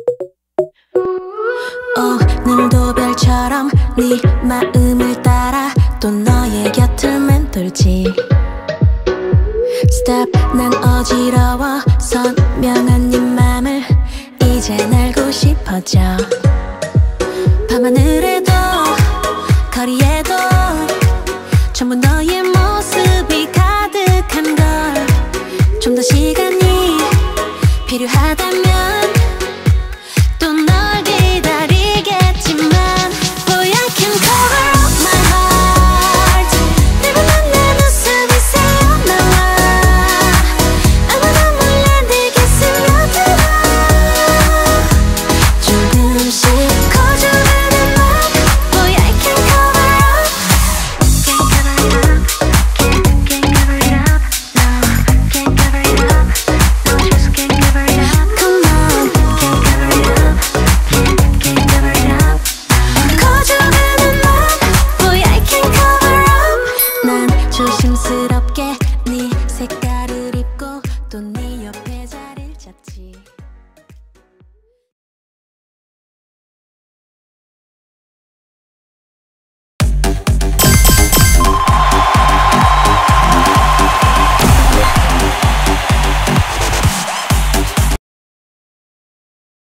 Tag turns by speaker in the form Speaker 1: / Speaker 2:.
Speaker 1: 오늘도 별처럼 네 마음을 따라 또 너의 곁을 맴돌지. Stop, 난 어지러워. 선명한 네 맘을 이젠 알고 싶어져. 밤하늘에도 거리에도 전부 너의 모습이 가득한 걸. 좀 더 시간이 필요하다면